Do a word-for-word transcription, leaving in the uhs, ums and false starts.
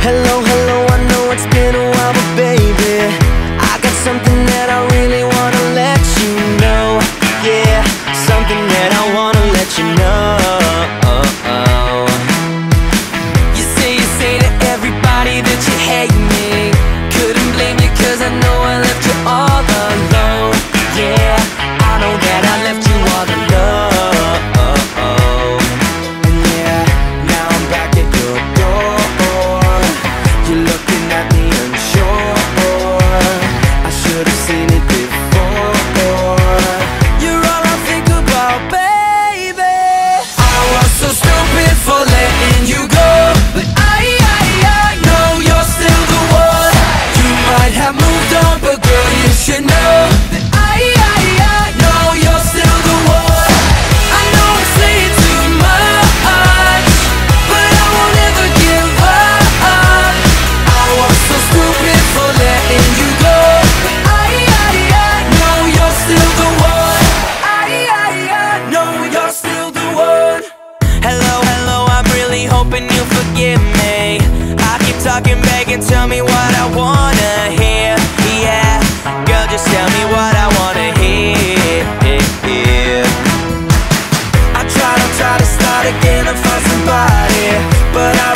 Hello, hello, I know it's been a while, but baby, I got something that I really wanna let you know. Yeah, something that I wanna let you know. You say, you say to everybody that you hate me. Couldn't blame you, cause I know I left you all alone. Yeah, I know that I left you all alone. And yeah, now I'm back at your door. You're looking at me unsure. I should have seen it before. You're all I think about, baby. I was so stupid for letting you go, but I, I, I know you're still the one. You might have moved on, but girl, you should know that I, I, I know you're still the one. I know I'm saying too much, but I won't ever give up. I was so stupid for letting you go, but I, I, I know you're still the one. I, I, I know you're still the one. Hello, hello, I'm really hoping you forgive me. I keep talking back and tell me what I wanna hear. Yeah, girl, just tell me what I wanna hear. I try to try to start again and find somebody, but I